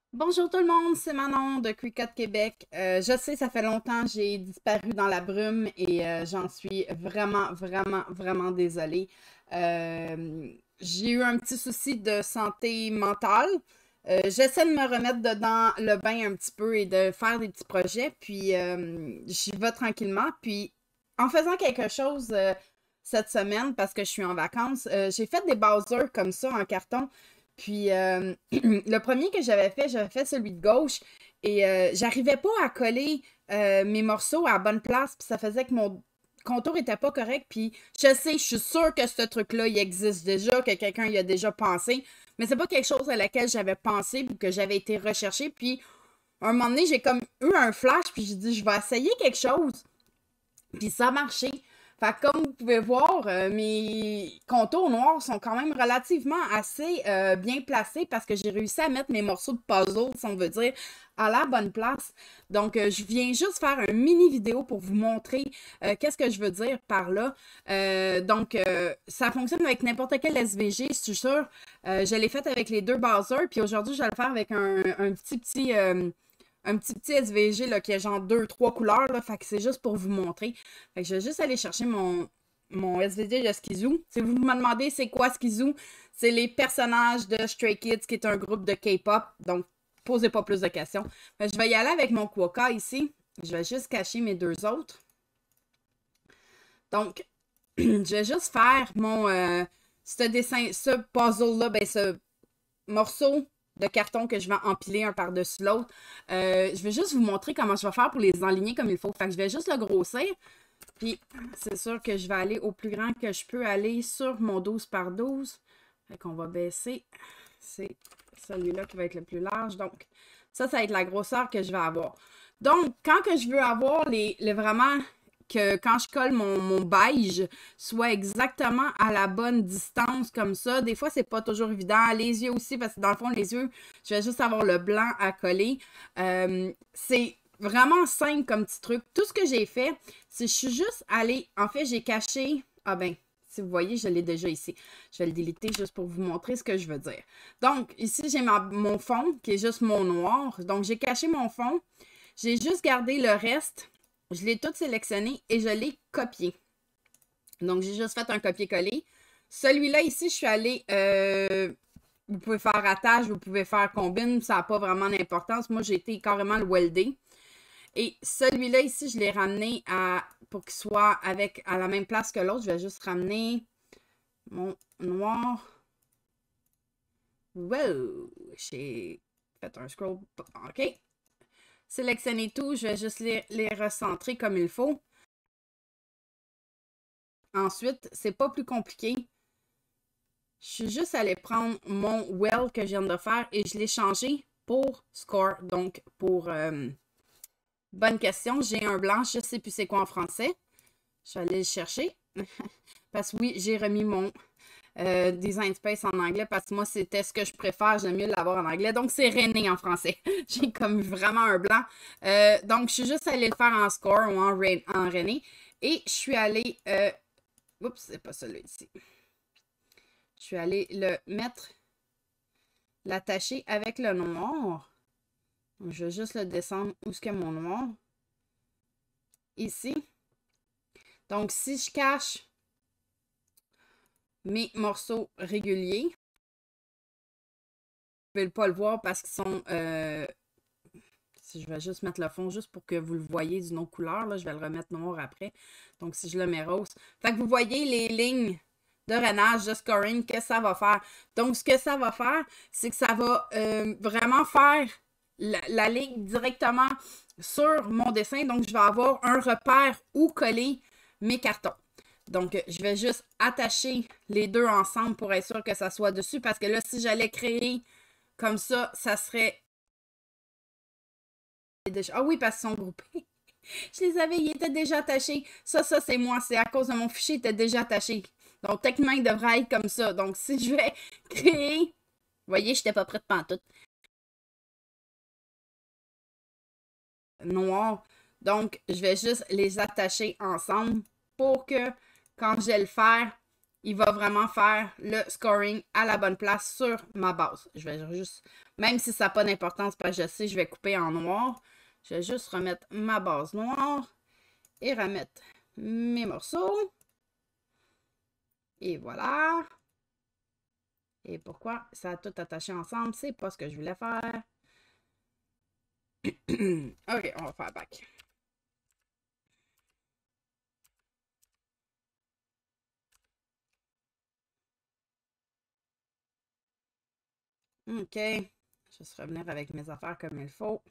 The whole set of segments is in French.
Bonjour tout le monde, c'est Manon de Cricut Québec. Je sais, ça fait longtemps que j'ai disparu dans la brume et j'en suis vraiment désolée. J'ai eu un petit souci de santé mentale. J'essaie de me remettre dedans le bain un petit peu et de faire des petits projets, puis j'y vais tranquillement. Puis en faisant quelque chose cette semaine, parce que je suis en vacances, j'ai fait des Bowser comme ça en carton. Puis le premier que j'avais fait celui de gauche et j'arrivais pas à coller mes morceaux à la bonne place, puis ça faisait que mon contour était pas correct. Puis je sais, je suis sûre que ce truc-là, il existe déjà, que quelqu'un y a déjà pensé, mais c'est pas quelque chose à laquelle j'avais pensé ou que j'avais été recherché. Puis à un moment donné, j'ai comme eu un flash, puis j'ai dit, je vais essayer quelque chose. Puis ça a marché. Fait que comme vous pouvez voir, mes contours noirs sont quand même relativement assez bien placés parce que j'ai réussi à mettre mes morceaux de puzzle, si on veut dire, à la bonne place. Donc, je viens juste faire une mini vidéo pour vous montrer qu'est-ce que je veux dire par là. Ça fonctionne avec n'importe quel SVG, je suis sûre. Je l'ai fait avec les deux Bowser, puis aujourd'hui, je vais le faire avec un petit SVG là, qui a genre deux, trois couleurs. Là, fait que c'est juste pour vous montrer. Fait que je vais juste aller chercher mon SVG de Skizoo. Si vous me demandez c'est quoi Skizoo, c'est les personnages de Stray Kids, qui est un groupe de K-pop. Donc, posez pas plus de questions. Fait que je vais y aller avec mon Quokka ici. Je vais juste cacher mes deux autres. Donc, je vais juste faire ce dessin, ce puzzle-là, ben ce morceau de carton que je vais empiler un par-dessus l'autre. Je vais juste vous montrer comment je vais faire pour les enligner comme il faut. Fait que je vais juste le grossir. Puis, c'est sûr que je vais aller au plus grand que je peux aller sur mon 12 par 12. Fait qu'on va baisser. C'est celui-là qui va être le plus large. Donc, ça va être la grosseur que je vais avoir. Donc, quand que je veux avoir vraiment que quand je colle mon beige soit exactement à la bonne distance comme ça. Des fois, c'est pas toujours évident. Les yeux aussi, parce que dans le fond, les yeux, je vais juste avoir le blanc à coller. C'est vraiment simple comme petit truc. Tout ce que j'ai fait, c'est que je suis juste allée. En fait, j'ai caché. Ah ben, si vous voyez, je l'ai déjà ici. Je vais le déliter juste pour vous montrer ce que je veux dire. Donc, ici, j'ai mon fond qui est juste mon noir. Donc, j'ai caché mon fond. J'ai juste gardé le reste. Je l'ai tout sélectionné et je l'ai copié. Donc, j'ai juste fait un copier-coller. Celui-là, ici, je suis allée... vous pouvez faire attache, vous pouvez faire combine, ça n'a pas vraiment d'importance. Moi, j'ai été carrément le welder. Et celui-là, ici, je l'ai ramené pour qu'il soit à la même place que l'autre. Je vais juste ramener mon noir. Wow! J'ai fait un scroll. OK. Sélectionner tout. Je vais juste les recentrer comme il faut. Ensuite, c'est pas plus compliqué. Je suis juste allée prendre mon well que je viens de faire et je l'ai changé pour score. Donc, bonne question. J'ai un blanc, je sais plus c'est quoi en français. Je vais aller le chercher. Parce que oui, j'ai remis mon Design Space en anglais parce que moi, c'était ce que je préfère. J'aime mieux l'avoir en anglais. Donc, c'est René en français. J'ai comme vraiment un blanc. Donc, je suis juste allée le faire en score ou en René. Et je suis allée... oups, c'est pas celui ici. Je suis allée l'attacher avec le noir. Donc, je vais juste le descendre où est-ce que mon noir. Ici. Donc, si je cache mes morceaux réguliers, vous ne pouvez pas le voir parce qu'ils sont... si je vais juste mettre le fond juste pour que vous le voyez d'une autre couleur. Là, je vais le remettre noir après. Donc, si je le mets rose. Fait que vous voyez les lignes de rainage, de scoring, qu'est-ce que ça va faire. Donc, ce que ça va faire, c'est que ça va vraiment faire la ligne directement sur mon dessin. Donc, je vais avoir un repère où coller mes cartons. Donc, je vais juste attacher les deux ensemble pour être sûr que ça soit dessus. Parce que là, si j'allais créer comme ça serait... Ah oui, parce qu'ils sont groupés. Je les avais, ils étaient déjà attachés. Ça, c'est moi. C'est à cause de mon fichier, il était déjà attaché. Donc, techniquement, il devrait être comme ça. Donc, si je vais créer... Vous voyez, je n'étais pas prête pantoute. Noir. Donc, je vais juste les attacher ensemble pour que, quand je vais le faire, il va vraiment faire le scoring à la bonne place sur ma base. Je vais juste, même si ça n'a pas d'importance parce que je sais, je vais couper en noir. Je vais juste remettre ma base noire et remettre mes morceaux. Et voilà. Et pourquoi ça a tout attaché ensemble? C'est pas ce que je voulais faire. Ok, on va faire back. Ok. Je vais juste revenir avec mes affaires comme il faut.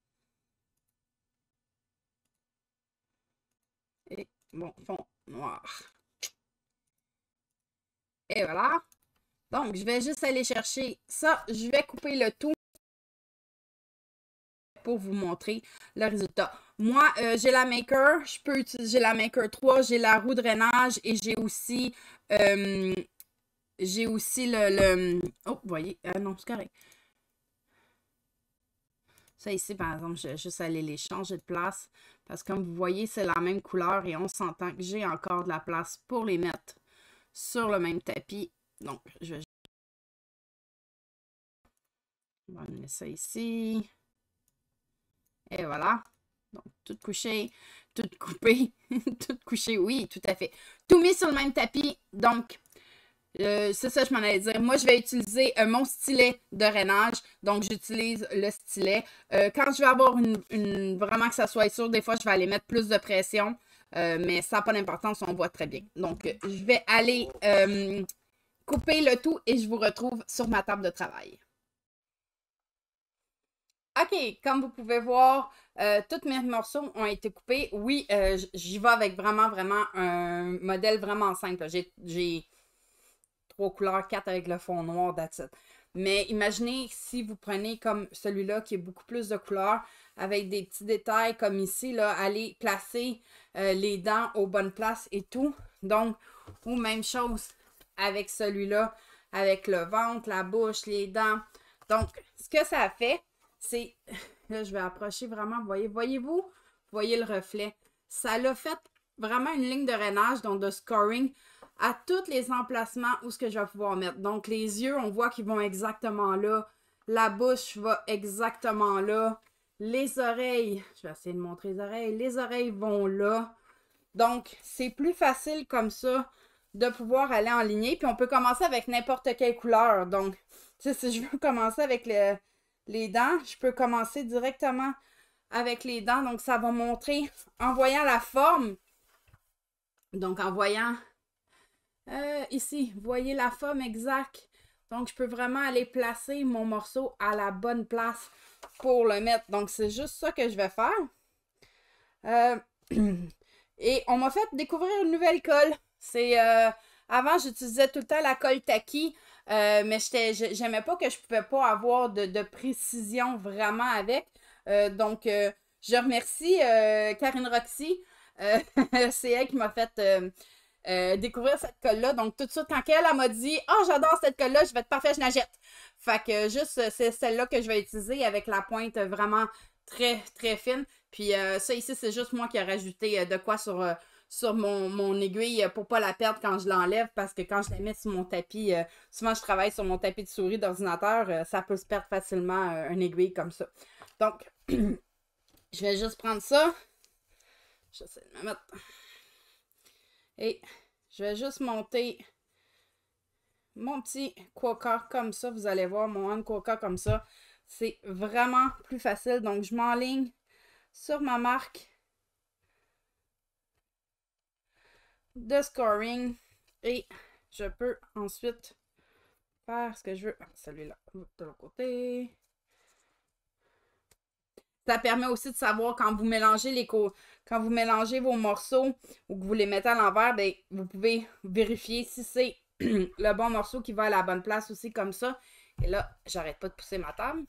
Et mon fond noir. Et voilà. Donc, je vais juste aller chercher ça. Je vais couper le tout pour vous montrer le résultat. Moi, j'ai la Maker. Je peux utiliser la Maker 3. J'ai la roue de drainage et j'ai aussi oh, vous voyez. Non, c'est correct. Ça ici, par exemple, je vais juste aller les changer de place. Parce que comme vous voyez, c'est la même couleur et on s'entend que j'ai encore de la place pour les mettre sur le même tapis. Donc, je vais... On va amener ça ici. Et voilà. Donc, tout couché, tout coupé, tout couché, oui, tout à fait. Tout mis sur le même tapis. Donc, c'est ça, je m'en allais dire. Moi, je vais utiliser mon stylet de rainage. Donc, j'utilise le stylet. Quand je vais avoir vraiment que ça soit sûr, des fois, je vais aller mettre plus de pression. Mais ça n'a pas d'importance, on voit très bien. Donc, je vais aller couper le tout et je vous retrouve sur ma table de travail. OK, comme vous pouvez voir, tous mes morceaux ont été coupés. Oui, j'y vais avec vraiment un modèle vraiment simple. J'ai 3 couleurs, 4 avec le fond noir, that's it. Mais imaginez si vous prenez comme celui-là qui est beaucoup plus de couleurs avec des petits détails comme ici, là, aller placer les dents aux bonnes places et tout. Donc, ou même chose avec celui-là, avec le ventre, la bouche, les dents. Donc, ce que ça a fait, c'est, là je vais approcher vraiment, voyez-vous, voyez le reflet. Ça l'a fait vraiment une ligne de rainage, donc de scoring, à tous les emplacements où ce que je vais pouvoir mettre. Donc, les yeux, on voit qu'ils vont exactement là. La bouche va exactement là. Les oreilles, je vais essayer de montrer les oreilles. Les oreilles vont là. Donc, c'est plus facile comme ça de pouvoir aller en lignée. Puis, on peut commencer avec n'importe quelle couleur. Donc, tu sais, si je veux commencer avec les dents, je peux commencer directement avec les dents. Donc, ça va montrer en voyant la forme. Donc, en voyant ici, vous voyez la forme exacte. Donc, je peux vraiment aller placer mon morceau à la bonne place pour le mettre. Donc, c'est juste ça que je vais faire. Et on m'a fait découvrir une nouvelle colle. C'est avant, j'utilisais tout le temps la colle Taki, mais j'aimais pas que je pouvais pas avoir de précision vraiment avec. Donc, je remercie Karine Roxy. C'est elle qui m'a fait découvrir cette colle-là. Donc, tout de suite, quand elle m'a dit « Oh, j'adore cette colle-là, je vais être parfait, je la jette. » Fait que juste, c'est celle-là que je vais utiliser avec la pointe vraiment très fine. Puis ça ici, c'est juste moi qui ai rajouté de quoi sur mon aiguille pour pas la perdre quand je l'enlève. Parce que quand je la mets sur mon tapis, souvent je travaille sur mon tapis de souris d'ordinateur, ça peut se perdre facilement une aiguille comme ça. Donc, je vais juste prendre ça. J'essaie de me mettre... Et je vais juste monter mon petit quokka comme ça. Vous allez voir mon hand quokka comme ça. C'est vraiment plus facile. Donc, je m'enligne sur ma marque de scoring. Et je peux ensuite faire ce que je veux. Celui-là, de l'autre côté. Ça permet aussi de savoir quand vous mélangez quand vous mélangez vos morceaux ou que vous les mettez à l'envers, ben, vous pouvez vérifier si c'est le bon morceau qui va à la bonne place aussi comme ça. Et là, j'arrête pas de pousser ma table.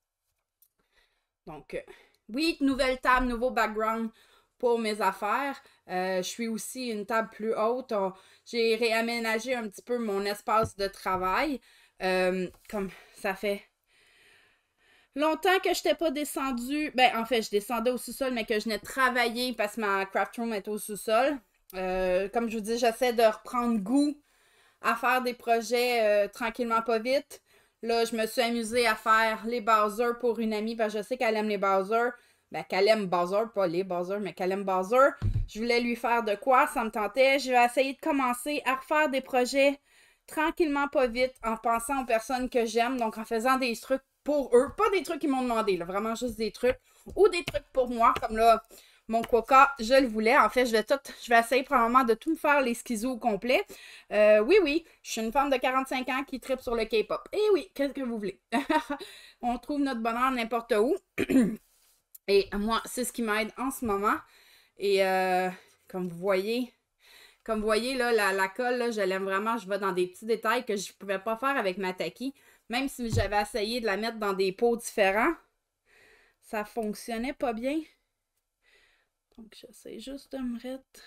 Donc, oui, nouvelle table, nouveau background pour mes affaires. Je suis aussi une table plus haute. J'ai réaménagé un petit peu mon espace de travail. Comme ça fait longtemps que je n'étais pas descendue. Ben, en fait, je descendais au sous-sol, mais que je n'ai travaillé parce que ma craft room est au sous-sol. Comme je vous dis, j'essaie de reprendre goût à faire des projets tranquillement pas vite. Là, je me suis amusée à faire les Bowser pour une amie parce que je sais qu'elle aime les Bowser. Ben, qu'elle aime Bowser, pas les Bowser, mais qu'elle aime Bowser. Je voulais lui faire de quoi, ça me tentait. Je vais essayer de commencer à refaire des projets tranquillement pas vite en pensant aux personnes que j'aime, donc en faisant des trucs pour eux. Pas des trucs qu'ils m'ont demandé, là, vraiment juste des trucs. Ou des trucs pour moi, comme là, mon coca, je le voulais. En fait, je vais essayer probablement de tout me faire les schizos au complet. Oui, je suis une femme de 45 ans qui tripe sur le K-pop. Et oui, qu'est-ce que vous voulez? On trouve notre bonheur n'importe où. Et moi, c'est ce qui m'aide en ce moment. Et comme vous voyez, là, la colle, là, je l'aime vraiment. Je vais dans des petits détails que je ne pouvais pas faire avec ma Taki. Même si j'avais essayé de la mettre dans des pots différents, ça fonctionnait pas bien. Donc, j'essaie juste de me mettre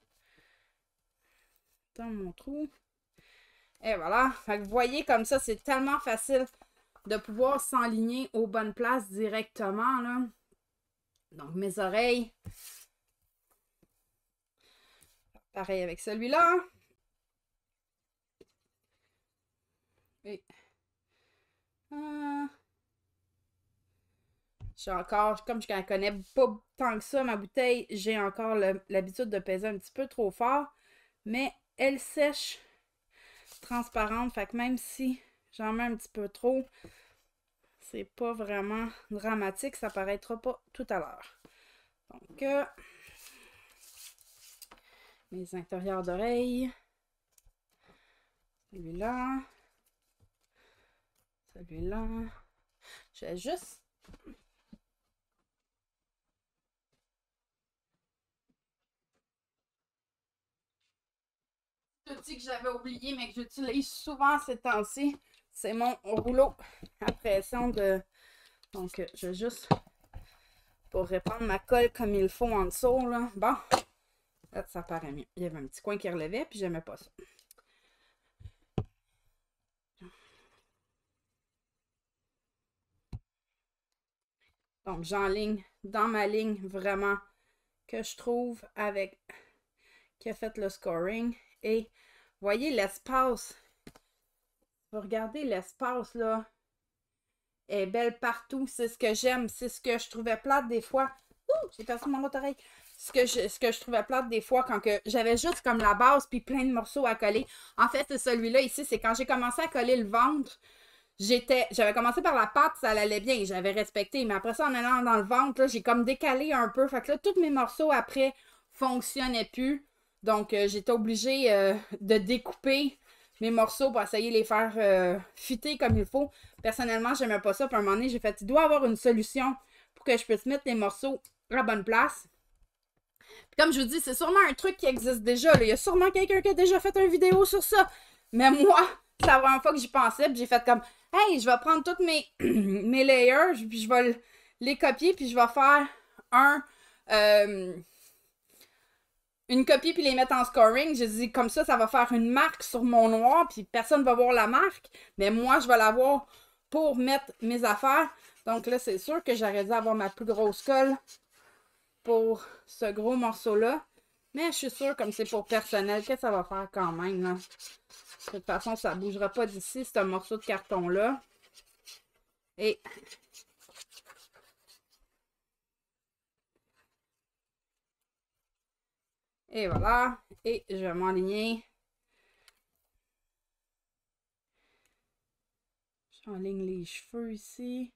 dans mon trou. Et voilà. Fait que vous voyez, comme ça, c'est tellement facile de pouvoir s'enligner aux bonnes places directement, là. Donc, mes oreilles. Pareil avec celui-là. Et... j'ai encore, comme je ne connais pas tant que ça, ma bouteille, j'ai encore l'habitude de peser un petit peu trop fort. Mais elle sèche transparente. Fait que même si j'en mets un petit peu trop, c'est pas vraiment dramatique. Ça paraîtra pas tout à l'heure. Donc, mes intérieurs d'oreilles. Celui-là. Celui-là. Je vais juste... l'outil que j'avais oublié, mais que j'utilise souvent ces temps-ci, c'est mon rouleau à pression de... Donc, je vais juste... pour répandre ma colle comme il faut en dessous, là. Bon, là, ça paraît mieux. Il y avait un petit coin qui relevait, puis j'aimais pas ça. Donc, j'enligne dans ma ligne vraiment que je trouve avec qui a fait le scoring. Et voyez l'espace. Vous regardez l'espace là. Elle est belle partout. C'est ce que j'aime. C'est ce que je trouvais plate des fois. Ouh, j'ai perdu mon autre oreille. Ce que je trouvais plate des fois quand que j'avais juste comme la base puis plein de morceaux à coller. En fait, c'est celui-là ici. C'est quand j'ai commencé à coller le ventre. J'avais commencé par la patte, ça allait bien, j'avais respecté. Mais après ça, en allant dans le ventre, j'ai comme décalé un peu. Fait que là, tous mes morceaux après fonctionnaient plus. Donc, j'étais obligée de découper mes morceaux pour essayer de les faire fitter comme il faut. Personnellement, j'aimais pas ça. Puis à un moment donné, j'ai fait, il doit y avoir une solution pour que je puisse mettre les morceaux à la bonne place. Puis comme je vous dis, c'est sûrement un truc qui existe déjà. Là. Il y a sûrement quelqu'un qui a déjà fait une vidéo sur ça. Mais moi, c'est la première fois que j'y pensais. Puis j'ai fait comme, hey, je vais prendre toutes mes layers, puis je vais les copier, puis je vais faire une copie, puis les mettre en scoring. J'ai dit, comme ça va faire une marque sur mon noir, puis personne ne va voir la marque. Mais moi, je vais l'avoir pour mettre mes affaires. Donc là, c'est sûr que j'aurais dû avoir ma plus grosse colle pour ce gros morceau-là. Mais je suis sûre, comme c'est pour personnel, que ça va faire quand même, là. De toute façon, ça ne bougera pas d'ici, c'est un morceau de carton-là. Et... et voilà. Et je vais m'enligner. J'enligne les cheveux ici.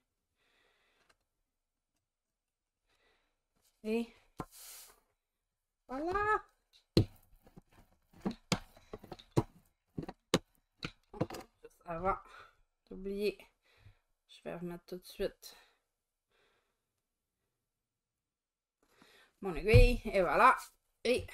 Et voilà. Juste avant d'oublier, je vais remettre tout de suite mon aiguille. Et voilà. Et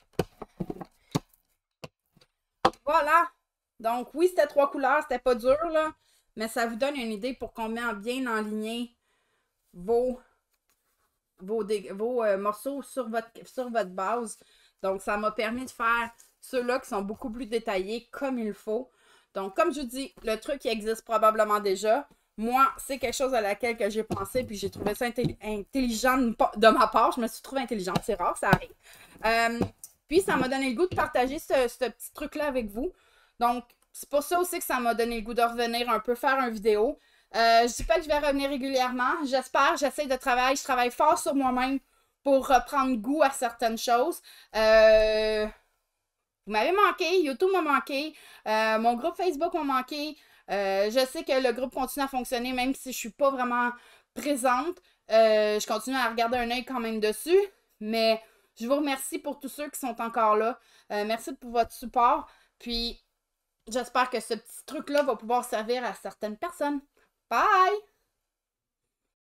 voilà. Donc, oui, c'était 3 couleurs. C'était pas dur, là. Mais ça vous donne une idée pour combien bien enligner vos morceaux sur votre base. Donc, ça m'a permis de faire ceux-là qui sont beaucoup plus détaillés comme il faut. Donc, comme je vous dis, le truc qui existe probablement déjà. Moi, c'est quelque chose à laquelle que j'ai pensé, puis j'ai trouvé ça intelligent de ma part. Je me suis trouvée intelligente, c'est rare, ça arrive. Puis, ça m'a donné le goût de partager ce petit truc-là avec vous. Donc, c'est pour ça aussi que ça m'a donné le goût de revenir un peu faire une vidéo. Je dis pas que je vais revenir régulièrement. J'espère, j'essaie de travailler. Je travaille fort sur moi-même pour reprendre goût à certaines choses. Vous m'avez manqué, YouTube m'a manqué, mon groupe Facebook m'a manqué. Je sais que le groupe continue à fonctionner même si je suis pas vraiment présente. Je continue à regarder un œil quand même dessus. Mais je vous remercie pour tous ceux qui sont encore là. Merci pour votre support. Puis j'espère que ce petit truc-là va pouvoir servir à certaines personnes. Bye!